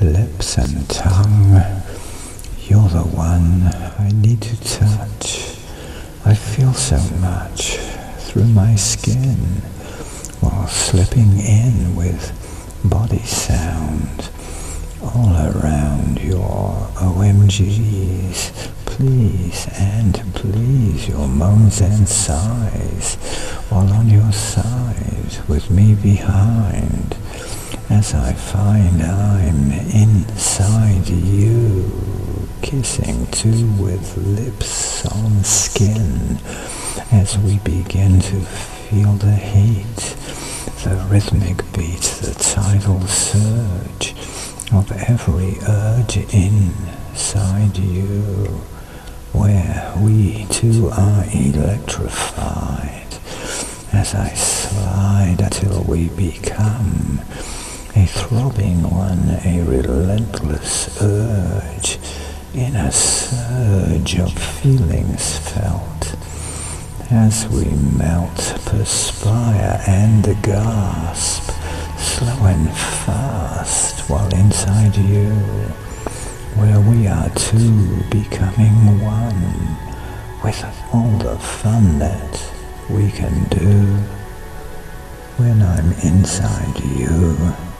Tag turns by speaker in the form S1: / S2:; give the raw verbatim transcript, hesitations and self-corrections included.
S1: lips and tongue. You're the one I need to touch. I feel so much through my skin while slipping in with body sound all around your O M Gs. Please and please, your moans and sighs while on your side with me behind, as I find I'm inside you, kissing too with lips on skin, as we begin to feel the heat, the rhythmic beat, the tidal surge of every urge inside you, where we two are electrified, as I slide until we become a throbbing one, a relentless urge, in a surge of feelings felt, as we melt, perspire and gasp, slow and fast, while inside you, where we are two becoming one, with all the fun that we can do when I'm inside you.